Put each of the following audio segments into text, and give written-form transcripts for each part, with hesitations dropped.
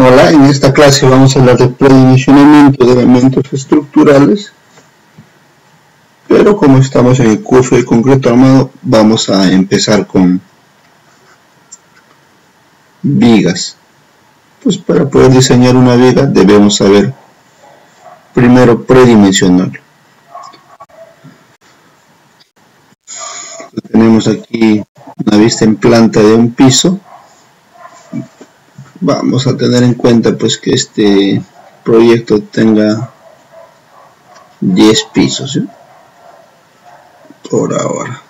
Hola, en esta clase vamos a hablar de predimensionamiento de elementos estructurales, pero como estamos en el curso de concreto armado, vamos a empezar con vigas. Pues para poder diseñar una viga debemos saber primero predimensionarlo. Tenemos aquí una vista en planta de un piso. Vamos a tener en cuenta pues que este proyecto tenga 10 pisos, ¿sí? Por ahora.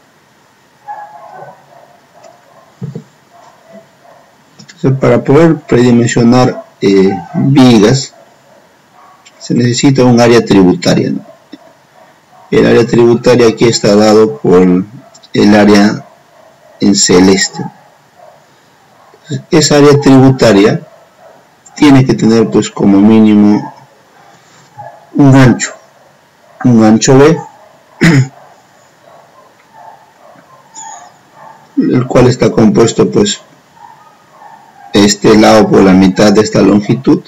Entonces, para poder predimensionar vigas se necesita un área tributaria, ¿no? El área tributaria aquí está dado por el área en celeste. Esa área tributaria tiene que tener pues como mínimo un ancho B, el cual está compuesto pues este lado por la mitad de esta longitud,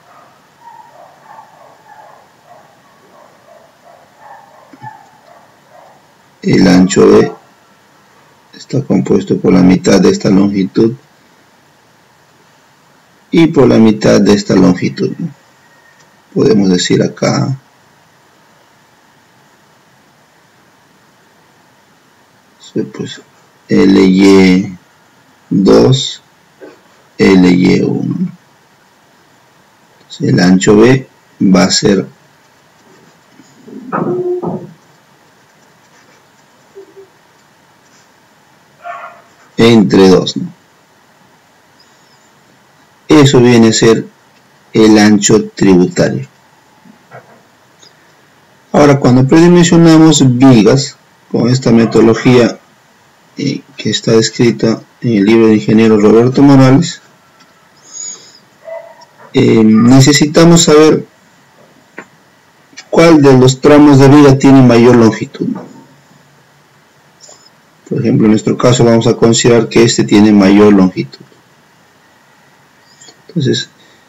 el ancho B está compuesto por la mitad de esta longitud y por la mitad de esta longitud, ¿no? Podemos decir acá pues LY2, LY1. Entonces, el ancho B va a ser entre 2, ¿no? Eso viene a ser el ancho tributario. Ahora, cuando predimensionamos vigas con esta metodología que está descrita en el libro de ingeniero Roberto Morales, necesitamos saber cuál de los tramos de viga tiene mayor longitud. Por ejemplo, en nuestro caso vamos a considerar que este tiene mayor longitud. Entonces,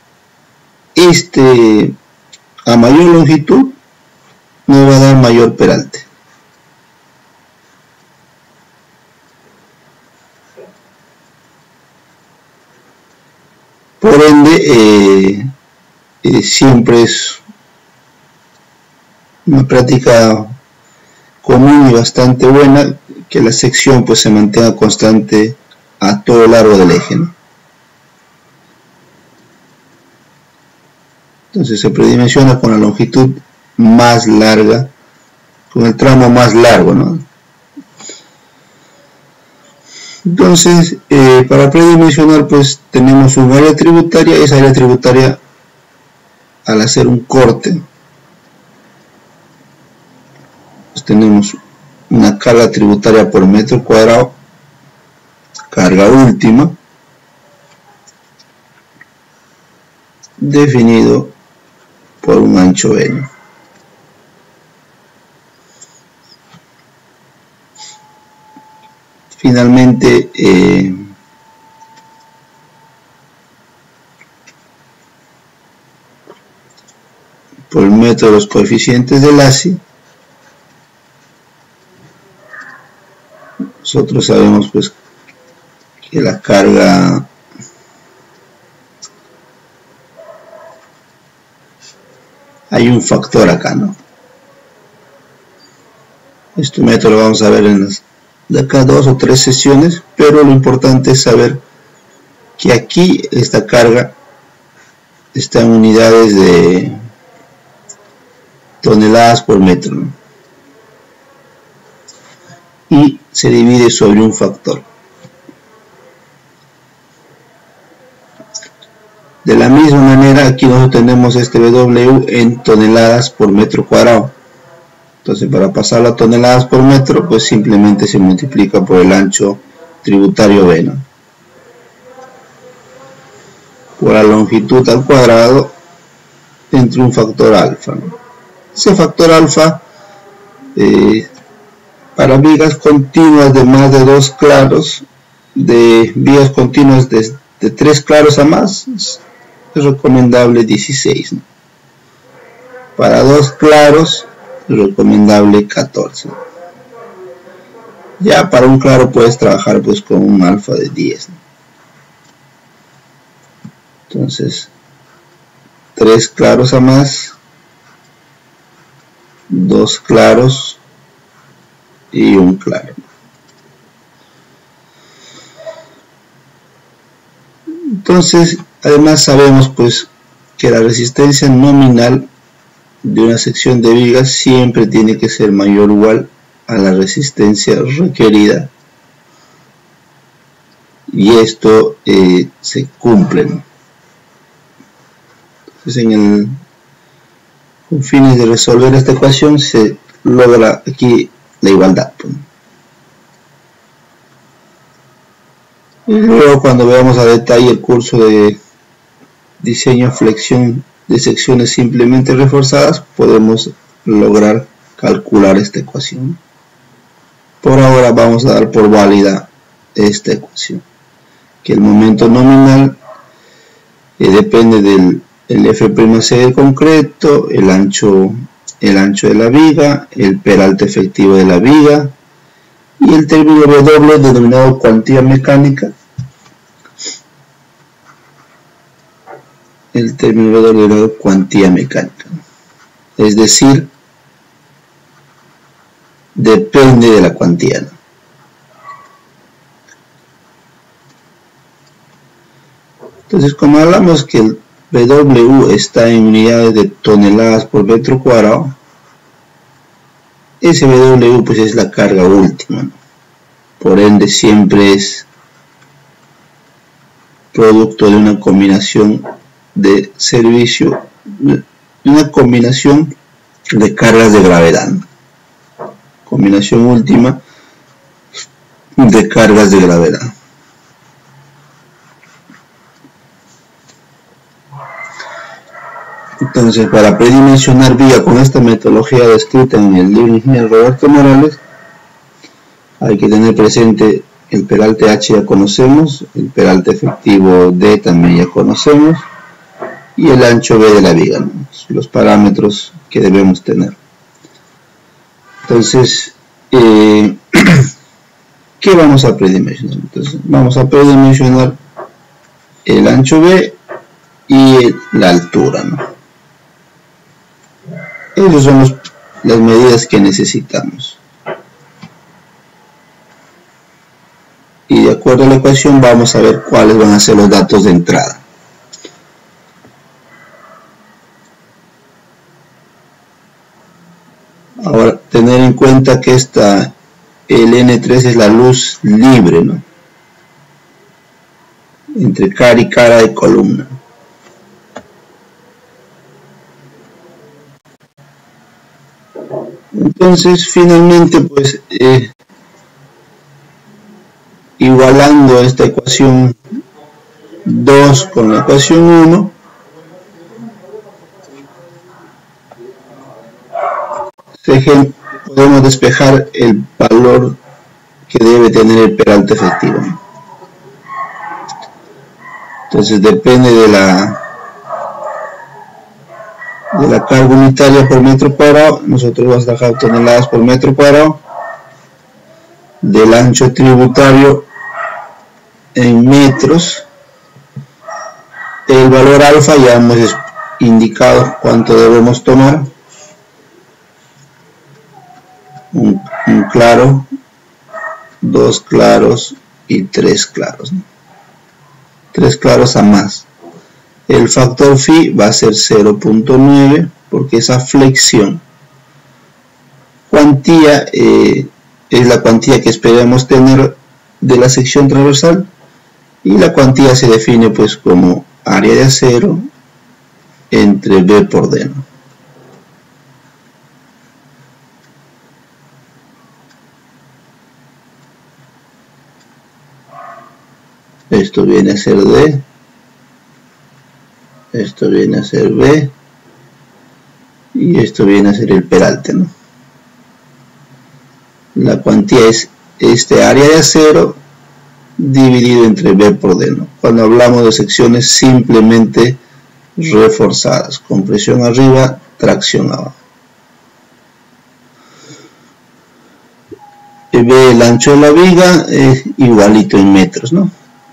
este a mayor longitud nos va a dar mayor peralte. Por ende, siempre es una práctica común y bastante buena que la sección pues se mantenga constante a todo lo largo del eje, ¿no? Entonces se predimensiona con la longitud más larga, con el tramo más largo, ¿no? Entonces, para predimensionar pues tenemos un área tributaria. Esa área tributaria, al hacer un corte, pues tenemos una carga tributaria por metro cuadrado, carga última, definido por un ancho B, ¿no? Finalmente, por el método de los coeficientes de Lacy, nosotros sabemos pues que la carga hay un factor acá, ¿no? Este método lo vamos a ver en las de acá 2 o 3 sesiones, pero lo importante es saber que aquí esta carga está en unidades de toneladas por metro, ¿no? Y se divide sobre un factor. De la misma manera, aquí nosotros tenemos este W en toneladas por metro cuadrado. Entonces, para pasarlo a toneladas por metro, pues simplemente se multiplica por el ancho tributario B, ¿no? Por la longitud al cuadrado entre un factor alfa, ¿no? Ese factor alfa para vigas continuas de más de 2 claros, de vigas continuas de 3 claros a más, es recomendable 16, ¿no? Para 2 claros es recomendable 14. Ya para un claro puedes trabajar pues con un alfa de 10, ¿no? Entonces 3 claros a más, 2 claros y un claro. Entonces además sabemos pues que la resistencia nominal de una sección de vigas siempre tiene que ser mayor o igual a la resistencia requerida, y esto se cumple, ¿no? Entonces con fines de resolver esta ecuación se logra aquí la igualdad, pues. Y luego cuando veamos a detalle el curso de diseño flexión de secciones simplemente reforzadas, podemos lograr calcular esta ecuación. Por ahora vamos a dar por válida esta ecuación, que el momento nominal depende del F'C del concreto, el ancho de la viga, el peralte efectivo de la viga y el término W denominado cuantía mecánica. El término denominado cuantía mecánica, es decir, depende de la cuantía, ¿no? Entonces, como hablamos que el W está en unidades de toneladas por metro cuadrado, ese W pues es la carga última, ¿no? Por ende siempre es producto de una combinación de servicio, de una combinación de cargas de gravedad, ¿no? Combinación última de cargas de gravedad. Entonces, para predimensionar viga con esta metodología descrita en el libro ingeniero Roberto Morales, hay que tener presente el peralte H, ya conocemos, el peralte efectivo D también ya conocemos, y el ancho B de la viga, ¿no? Los parámetros que debemos tener. Entonces, ¿qué vamos a predimensionar? Entonces, vamos a predimensionar el ancho B y la altura, ¿no? Esas son las medidas que necesitamos. Y de acuerdo a la ecuación vamos a ver cuáles van a ser los datos de entrada. Ahora, tener en cuenta que el N3 es la luz libre, ¿no? Entre cara y cara de columna. Entonces, finalmente, pues, igualando esta ecuación 2 con la ecuación 1, podemos despejar el valor que debe tener el peralte efectivo. Entonces depende de la carga unitaria por metro cuadrado. Nosotros vamos a dejar toneladas por metro cuadrado, del ancho tributario en metros. El valor alfa ya hemos indicado cuánto debemos tomar. Un claro, 2 claros y 3 claros, ¿no? 3 claros a más. El factor phi va a ser 0.9 porque esa flexión cuantía es la cuantía que esperamos tener de la sección transversal, y la cuantía se define pues como área de acero entre B por D, ¿no? Esto viene a ser D, esto viene a ser B, y esto viene a ser el peralte, ¿no? La cuantía es este área de acero dividido entre B por D, ¿no? Cuando hablamos de secciones simplemente reforzadas, con presión arriba, tracción abajo. B, el ancho de la viga es igualito en metros, ¿no?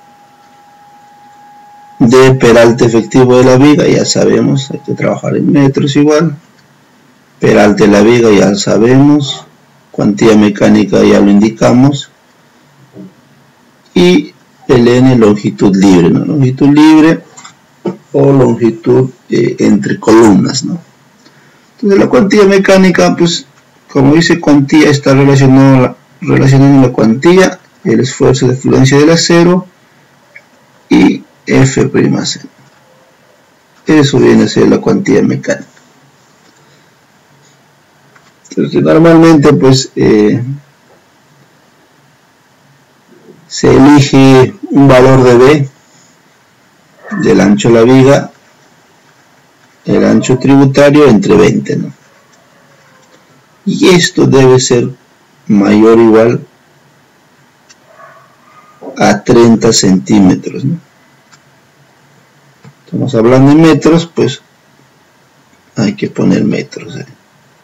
D, peralte efectivo de la viga, ya sabemos, hay que trabajar en metros igual. Peralte de la viga ya sabemos, cuantía mecánica ya lo indicamos. Y el N, longitud libre, ¿no? Longitud libre o longitud entre columnas, ¿no? Entonces la cuantía mecánica, pues como dice cuantía, está relacionando la cuantía, el esfuerzo de fluencia del acero y F'. Eso viene a ser la cuantía mecánica. Entonces normalmente pues se elige un valor de B, del ancho de la viga, el ancho tributario entre 20, ¿no? Y esto debe ser mayor o igual a 30 centímetros, ¿no? Estamos hablando de metros, pues hay que poner metros, ¿eh?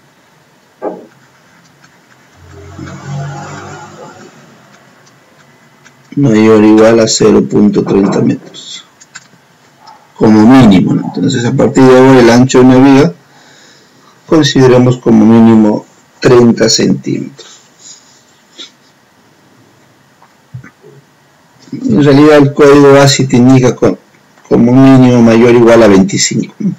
Mayor o igual a 0.30 metros como mínimo, ¿no? Entonces a partir de ahora el ancho de una viga consideremos como mínimo 30 centímetros. En realidad el código ASCII te indica como mínimo mayor o igual a 25, ¿no?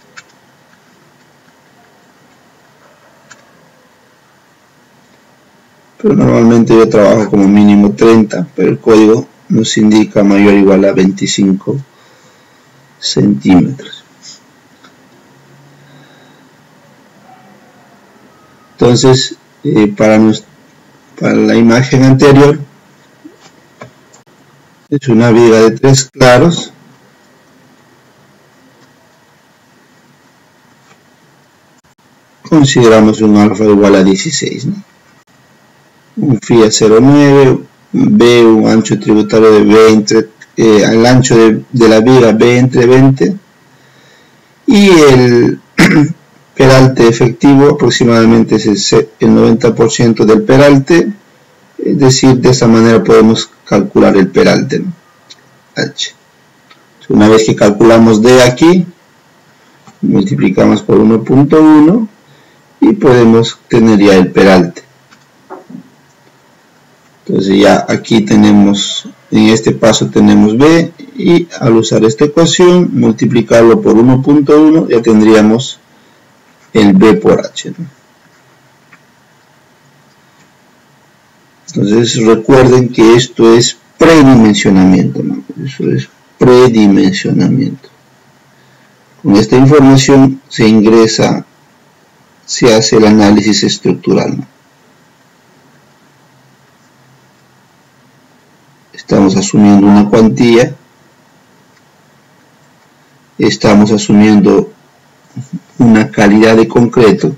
Pero normalmente yo trabajo como mínimo 30, pero el código nos indica mayor o igual a 25 centímetros. Entonces, para la imagen anterior, es una viga de 3 claros. Consideramos un alfa igual a 16, ¿no? Un phi a 0,9, B, un ancho tributario de B entre, al ancho de la viga B entre 20, y el peralte efectivo aproximadamente es el 90% del peralte, es decir, de esa manera podemos calcular el peralte, ¿no? H. Una vez que calculamos D aquí, multiplicamos por 1.1 y podemos tener ya el peralte. Entonces ya aquí tenemos, en este paso tenemos B, y al usar esta ecuación, multiplicarlo por 1.1, ya tendríamos el B por H, ¿no? Entonces recuerden que esto es predimensionamiento, ¿no? Eso es predimensionamiento. Con esta información se ingresa, se hace el análisis estructural, ¿no? Estamos asumiendo una cuantía, estamos asumiendo una calidad de concreto,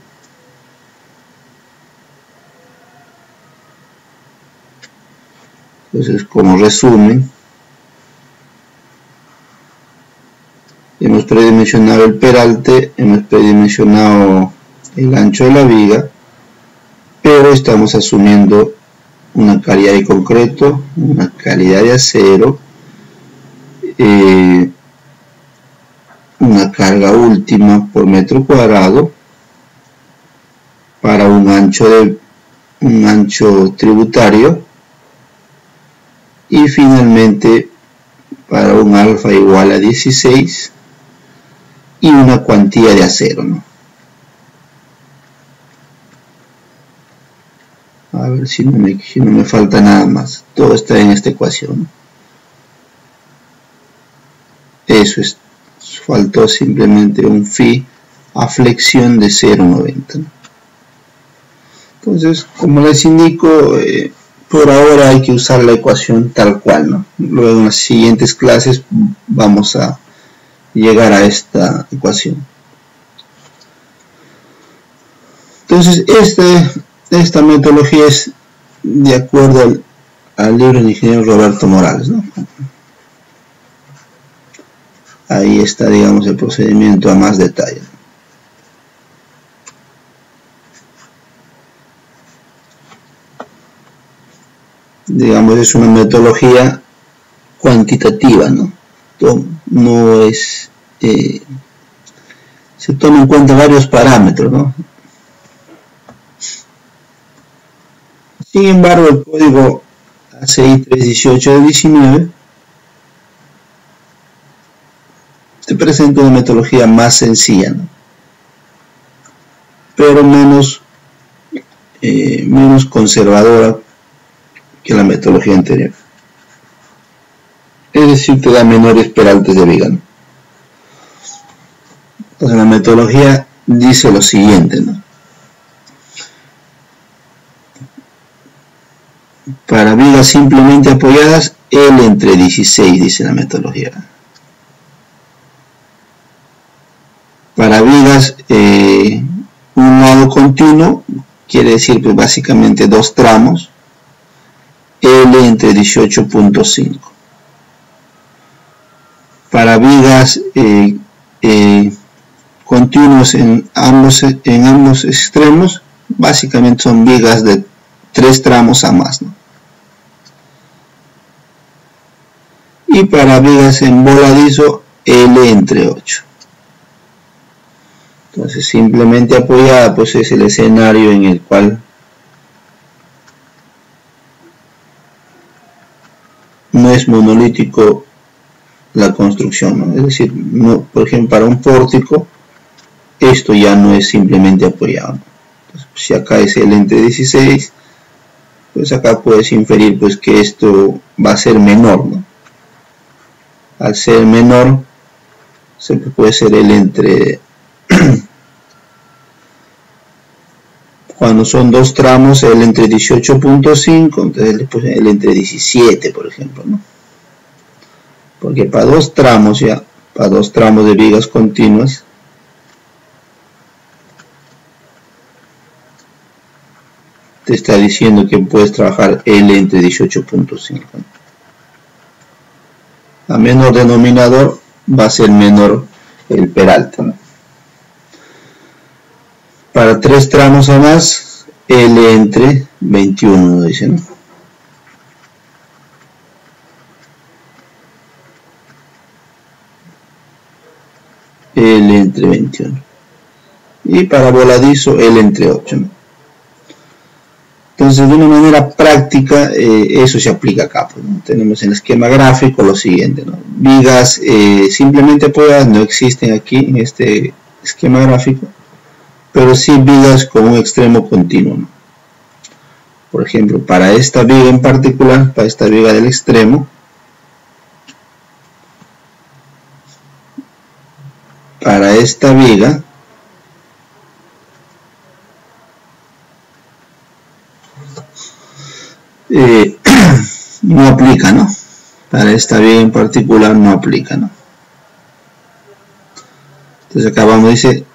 entonces como resumen, hemos predimensionado el peralte, hemos predimensionado el ancho de la viga, pero estamos asumiendo una calidad de concreto, una calidad de acero, una carga última por metro cuadrado para un ancho tributario, y finalmente para un alfa igual a 16 y una cuantía de acero, ¿no? A ver si no me falta nada más. Todo está en esta ecuación. Eso es. Faltó simplemente un phi a flexión de 0,90, ¿no? Entonces, como les indico, por ahora hay que usar la ecuación tal cual, ¿no? Luego en las siguientes clases vamos a llegar a esta ecuación. Entonces, esta metodología es de acuerdo al libro del ingeniero Roberto Morales, ¿no? ahí está, digamos, el procedimiento a más detalle. Digamos, es una metodología cuantitativa, ¿no? No es, se toma en cuenta varios parámetros, ¿no? Sin embargo, el código ACI 318 de 19 te presenta una metodología más sencilla, ¿no? Pero menos conservadora que la metodología anterior. Es decir, te da menores peraltes de viga, ¿no? Entonces la metodología dice lo siguiente, ¿no? Para vigas simplemente apoyadas, L entre 16, dice la metodología. Para vigas un lado continuo, quiere decir pues básicamente dos tramos, L entre 18.5. Para vigas continuos en ambos extremos, básicamente son vigas de 3 tramos a más, ¿no? Y para vigas en voladizo, L entre 8. Entonces simplemente apoyada pues es el escenario en el cual no es monolítico la construcción, ¿no? Es decir, no, por ejemplo, para un pórtico esto ya no es simplemente apoyado, ¿no? Entonces, si acá es L entre 16, pues acá puedes inferir pues que esto va a ser menor, ¿no? Al ser menor siempre puede ser L entre cuando son dos tramos, L entre 18.5, entonces le puse L entre 17, por ejemplo, ¿no? Porque para dos tramos de vigas continuas, te está diciendo que puedes trabajar L entre 18.5. A menor denominador va a ser menor el peralte, ¿no? Para 3 tramos o más, L entre 21, dice, ¿no? L entre 21. Y para voladizo, L entre 8, ¿no? Entonces, de una manera práctica, eso se aplica acá, pues, ¿no? Tenemos en el esquema gráfico lo siguiente, ¿no? Vigas simplemente apoyadas no existen aquí en este esquema gráfico, pero sí vigas con un extremo continuo, ¿no? Por ejemplo, para esta viga en particular, para esta viga del extremo, para esta viga, no aplica, ¿no? Para esta viga en particular no aplica, ¿no? Entonces acá vamos, dice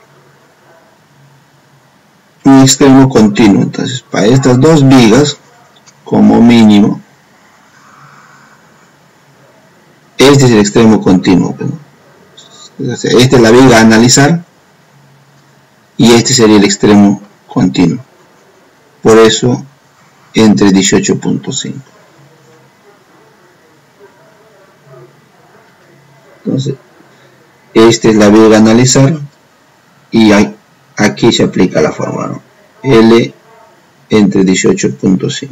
un extremo continuo. Entonces para estas dos vigas, como mínimo, este es el extremo continuo, ¿no? Entonces, esta es la viga a analizar y este sería el extremo continuo. Por eso entre 18.5. Entonces, esta es la viga a analizar y aquí se aplica la fórmula, ¿no? L entre 18.5.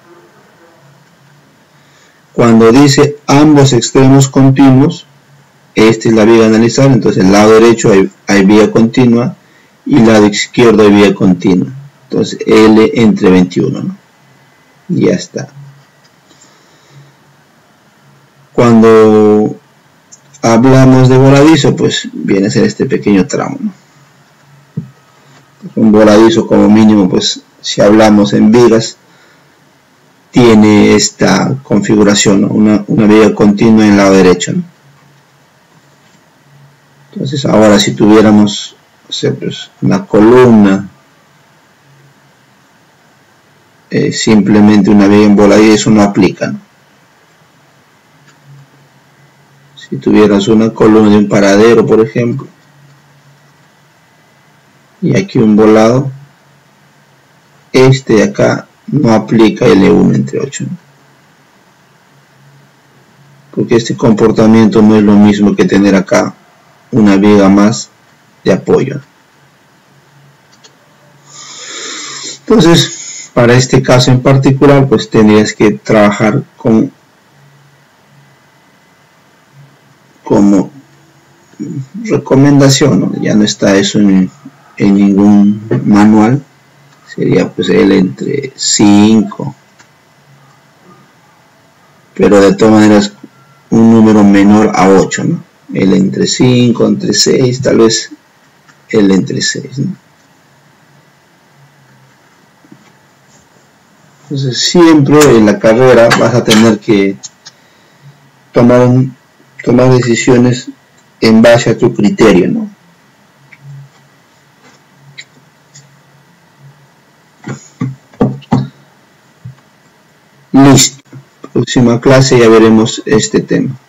Cuando dice ambos extremos continuos, esta es la viga a analizar, entonces el lado derecho hay viga continua y el lado izquierdo hay viga continua. Entonces L entre 21, ¿no? Y ya está. Cuando hablamos de voladizo, pues viene a ser este pequeño tramo, ¿no? Un voladizo como mínimo, pues si hablamos en vigas, tiene esta configuración, ¿no? Una viga continua en el lado derecho, ¿no? Entonces ahora si tuviéramos, no sé, pues, una columna, simplemente una viga en voladizo, eso no aplica, ¿no? Si tuvieras una columna de un paradero, por ejemplo, y aquí un volado, este de acá no aplica L1 entre 8, ¿no? Porque este comportamiento no es lo mismo que tener acá una viga más de apoyo. Entonces, para este caso en particular, pues tendrías que trabajar como recomendación, ¿no? Ya no está eso en ningún manual, sería pues L entre 5, pero de todas maneras un número menor a 8, ¿no? L entre 5, entre 6, tal vez L entre 6, ¿no? Entonces siempre en la carrera vas a tener que tomar decisiones en base a tu criterio, ¿no? Listo. Próxima clase ya veremos este tema.